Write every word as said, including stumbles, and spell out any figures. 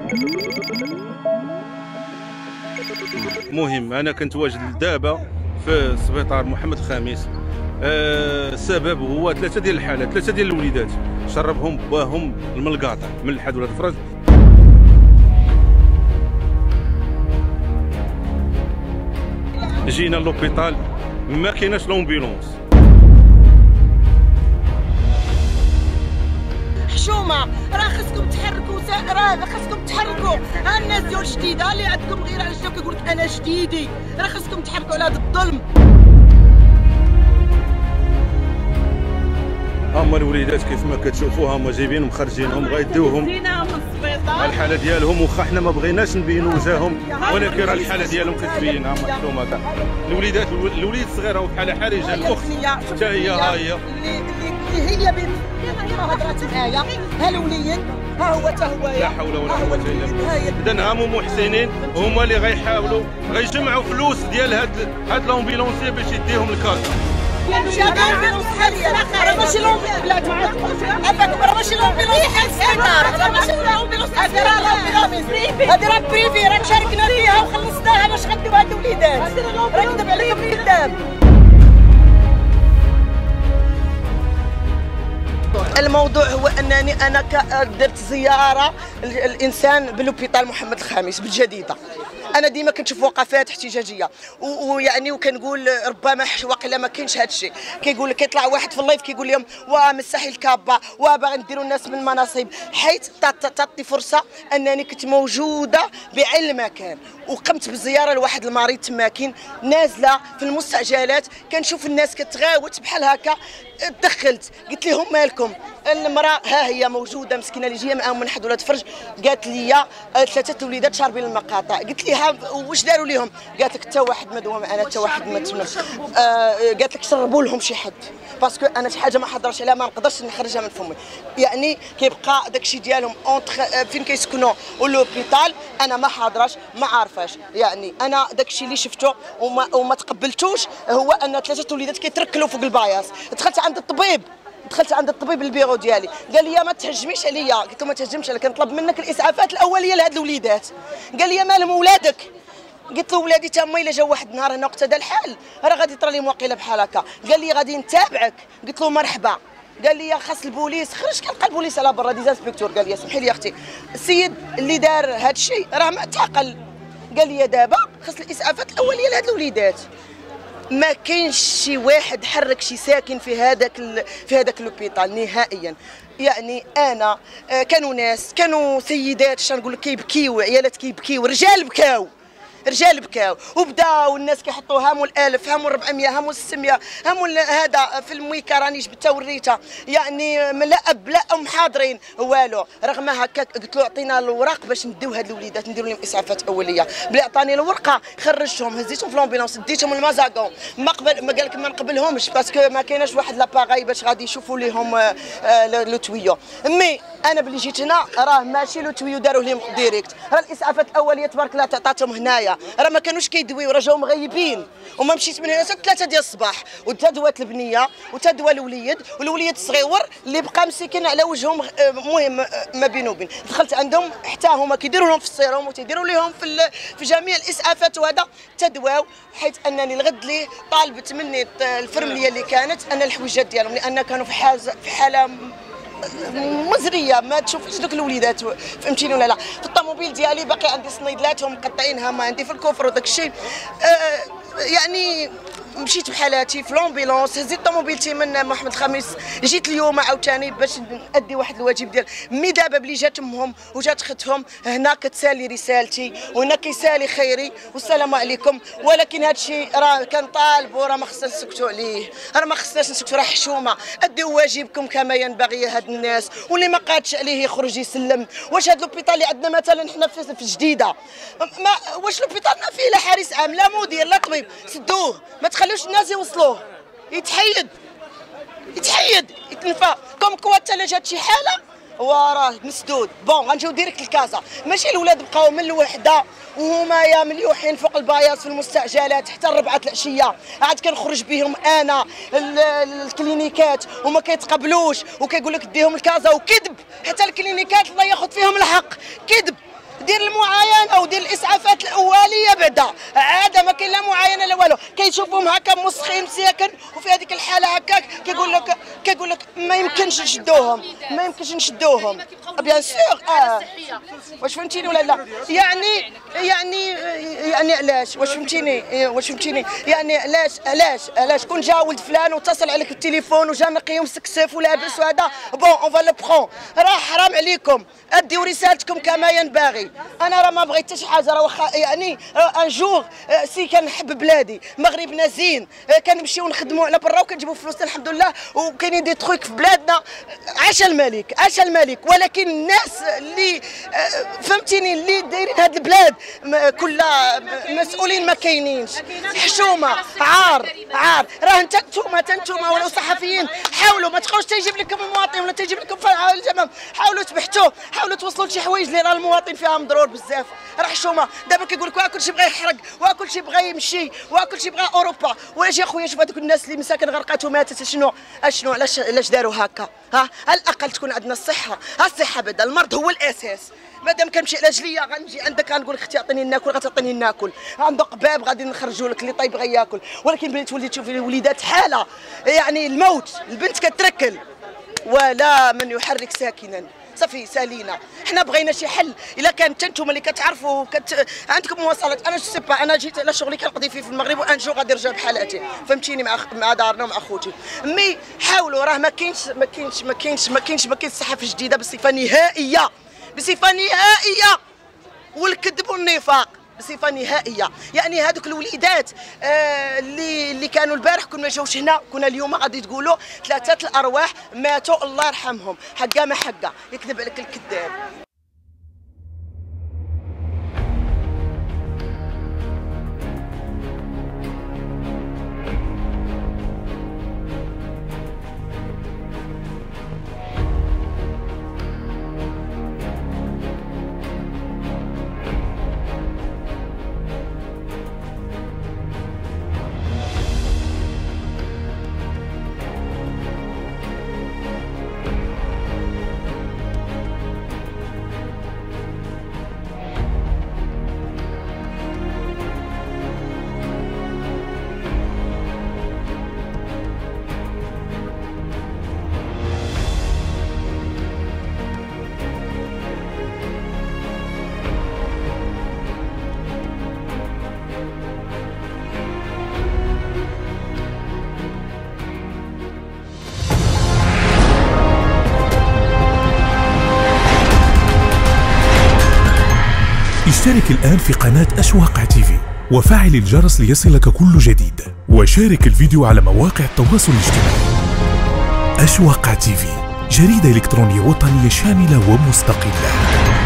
مهم انا كنت واجد دابا في سبيطار محمد الخامس. أه السبب هو ثلاثه ديال الحالات، ثلاثه ديال الوليدات شربهم باهم الملقاطه من الحاد ولاد الفرج. جينا لوبيطال ما كايناش لومبيلونس. حشومه راه خصكم تحركوا، راه خصكم تحركوا. ها الناس ديال جديده اللي عندكم غير على الجو كيقول لك انا جديدي، راه خصكم تحركوا على هذا الظلم. هما الوليدات كيف ما كتشوفوا هما جايبينهم خارجينهم غيديوهم الحاله ديالهم، واخا حنا ما بغيناش نبينوا وجههم ولكن راه الحاله ديالهم كتبين. ها مكتومه كاع الوليدات، الوليد الصغير هو بحال حريجه، الاخت حتى هي ها هي اللي هي بنت هضرات معايا. ها الوليد ها هو حتى هو. لا حول ولا قوه الا بالله. اذا هما محسنين هما اللي غيحاولوا غيجمعوا فلوس ديال هاد هاد لومبيلونسي باش يديهم الكاس. ماشي لومبيلونس راه ماشي لومبيلونس بلاد هذاك راه ماشي لومبيلونس راه ماشي لومبيلونس هذه راه بريفي، هذه راه بريفي، راه تشاركنا فيها وخلصناها باش غنديو هاد الوليدات. راه كذب عليكم كذاب. الموضوع هو انني انا درت زياره الانسان بالوبيطال محمد الخامس بالجديده. انا ديما كنشوف وقفات احتجاجيه ويعني وكنقول ربما واقيلا ما كاينش هذا الشيء. كيقول لك كيطلع واحد في اللايف كيقول لهم واه مسحي الكابه وباغي نديروا الناس من المناصب، حيت تعطي فرصه انني كنت موجوده بعين المكان وقمت بالزياره لواحد المريض تماكن نازله في المستعجلات. كنشوف الناس كتغاوت بحال هكا، دخلت قلت لهم مالكم. المراه ها هي موجوده مسكينه اللي جايه معاهم من حد ولاد فرج، قالت لي ثلاثه وليدات شاربين المقاطع. قلت لها واش داروا لهم؟ قالت لك حتى واحد ما دوا معنا، حتى واحد ما تنم. آه قالت لك شربوا لهم شي حد، باسكو انا شي حاجه ما حضرش عليها ما نقدرش نخرجها من فمي. يعني كيبقى داكشي ديالهم اونتر فين كيسكنوا ولوبيطال انا ما حاضراش ما عارفاش. يعني انا داكشي اللي شفته وما, وما تقبلتوش هو ان ثلاثه وليدات كيتركلوا فوق الباياس. دخلت عند الطبيب دخلت عند الطبيب البيرو ديالي قال لي ما تهجميش عليا. قلت له ما تهجمش، انا كنطلب منك الاسعافات الاوليه لهاد الوليدات. قال لي مالهم ولادك؟ قلت له ولادي تما الا جا واحد النهار هنا اقتدى الحال راه غادي يطرى لهم واقيلا بحال هكا. قال لي غادي نتابعك. قلت له مرحبا. قال لي خاص البوليس. خرج كنلقى البوليس على برا ديزانسبكتور. قال لي سمحي لي اختي السيد اللي دار هذا الشيء راه معتقل. قال لي دابا خاص الاسعافات الاوليه لهاد الوليدات. ما كاينش شي واحد حرك شي ساكن في هذاك في هذاك لوبيطال نهائيا. يعني انا كانوا ناس كانوا سيدات شنو نقول لك كيبكيو، عيالات كيبكيو، رجال بكاو رجال بكاو وبداو الناس كيحطوا هامو الالف هامو الربعمية هامو الستمية هامو هذا في المويكا راني جبتها وريتها. يعني لا اب لا ام حاضرين والو. رغم هكا قلت له اعطينا الوراق باش نديو هاد الوليدات نديروا لهم اسعافات اوليه. بلا عطاني الورقه خرجتهم هزيتهم في لومبيلونس ديتهم المازاكون. ما قبل ما قال لك ما نقبلهمش باسكو ما كايناش واحد لاباغاي باش غادي يشوفوا لهم لو تويو. مي انا بلي جيت هنا راه ماشي لو تويو داروا لهم ديريكت، راه الاسعافات الاوليه تبارك الله تعطاتهم هنايا. راه ما كانوش كيدويو راه جاو مغيبين. وما مشيت من هنا حتى ثلاثه ديال الصباح وتدوات البنيه وتدوى الوليد والوليد الصغيور اللي بقى مسكين على وجههم. المهم ما بينه وبين دخلت عندهم حتى هما كيديروا لهم في السيروم وتيديروا لهم في في جميع الاسعافات وهذا تدواو. حيت انني الغد ليه طالبت مني الفرمليه اللي كانت ان الحويجات ديالهم لان كانوا في حاجه في حاله مزريه ما تشوفش دوك الوليدات. فهمتيني ولا لا؟ في الطوموبيل ديالي باقي عندي صنيدلاتهم مقطعينها ما عندي في الكفر وداك الشيء. آه يعني مشيت بحالاتي في لومبيلونس هزيت طوموبيلتي من محمد الخامس. جيت اليوم عاوتاني باش نادي واحد الواجب ديال مي دابا بلي جات امهم وجات ختهم هنا كتسالي رسالتي وهنا كيسالي خيري والسلام عليكم. ولكن هذا الشيء راه كنطالبوا راه ما خصناش نسكتوا عليه، راه ما خصناش نسكتوا، راه حشومه. اديو واجبكم كما ينبغي هاد الناس واللي ما قادش عليه يخرج يسلم. واش هاد لوبيطال اللي عندنا مثلا حنا في الجديده ما واش لوبيطالنا فيه لا حارس عام لا مدير لا طبيب؟ سدوه ما تخليوش الناس يوصلوه، يتحيد يتحيد يتنفى. كوم كوا حتى لا جات شي حاله وراه مسدود. بون غنجيو ديريكت لكازا. ماشي الاولاد بقاو من الوحده وهما يا مليوحين فوق الباياس في المستعجلات حتى الربعه العشيه. عاد كنخرج بهم انا الكلينيكات وما كيتقبلوش وكيقول لك ديهم لكازا. وكذب حتى الكلينيكات الله ياخذ فيهم الحق. كذب دير المعاينه ودير الاسعافات الاوليه بعدا عاده ما كاين لا معاينه لا والو. كيشوفوهم هكا مسخين مساكن وفي هذيك الحاله هكاك كيقول لك كيقول لك ما يمكنش نشدوهم ما يمكنش نشدوهم بيان سور. اه واش فهمتيني ولا لا؟ يعني يعني يعني علاش واش فهمتيني واش فهمتيني يعني علاش علاش علاش كون جا ولد فلان واتصل عليك بالتليفون وجا نقي ومسكسف ولابس وهذا بون اون فا لو برون. راه حرام عليكم اديو رسالتكم كما ينبغي. انا راه ما بغيت حتى شي حاجه راه واخا يعني ان جور سي كنحب بلادي مغربنا زين كنمشيو نخدموا على برا وكنجيبوا فلوسنا الحمد لله وكاينين دي تروك في بلادنا. عاش الملك عاش الملك. ولكن الناس اللي فهمتيني اللي دايرين هاد البلاد كلها مسؤولين ما كاينينش. حشومه عار عار. راه انت انتوما حتى انتوما ولو صحفيين حاولوا ما تبقاوش تيجيب لكم المواطن ولا تيجيب لكم في الجمام. حاولوا تبحثوا حاولوا توصلوا لشي حوايج اللي راه المواطن فيها مضرور بزاف. راه حشومه دابا كيقول لك كل شيء بغى يحرق وكل شيء بغى يمشي وكل شيء بغى اوروبا. واش يا خويا شوف هذوك الناس اللي مساكن غرقات وماتت شنو اشنو علاش علاش داروا هكا؟ ها على الاقل تكون عندنا الصحه. ها الصحه بدا المرض هو الاساس. مادام كنمشي على رجليا غنجي عندك غنقول لك اختي عطيني ناكل غتعطيني ناكل. عندك باب غادي نخرجوا لك اللي طيب غا ياكل. ولكن بلي تولي تشوفي الوليدات حاله يعني الموت. البنت كتركل ولا من يحرك ساكنا. صافي سالينا. حنا بغينا شي حل. الا كان انتم اللي كتعرفوا كت... عندكم مواصلات. انا جو سي با انا جيت على شغلي كنقضي فيه في المغرب وان جو غادي نرجع بحالاتي فهمتيني مع مع دارنا ومع خوتي. مي حاولوا راه ما كاينش ما كاينش ما كاينش ما كاينش ما كاينش الصحافه جديده بصفه نهائيه بصفه نهائيه والكذب والنفاق بصفه نهائيه. يعني هذوك الوليدات آه اللي اللي كانوا البارح كنا ما جاوش هنا كنا اليوم غادي تقولوا ثلاثه الارواح ماتوا الله يرحمهم. حقا ما حقا يكذب عليك الكذاب. اشترك الآن في قناة أشواق تيفي وفعل الجرس ليصلك كل جديد وشارك الفيديو على مواقع التواصل الاجتماعي. أشواق تيفي جريدة إلكترونية وطنية شاملة ومستقلة.